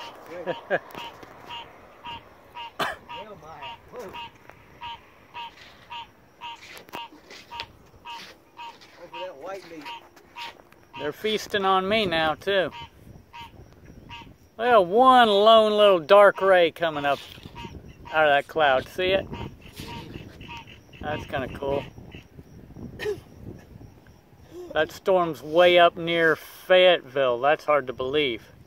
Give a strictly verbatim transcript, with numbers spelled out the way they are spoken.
Good. Hell, Maya. Whoa. Over that white meat. They're feasting on me now too. Well, one lone little dark ray coming up out of that cloud. See it? That's kind of cool. That storm's way up near Fayetteville. That's hard to believe.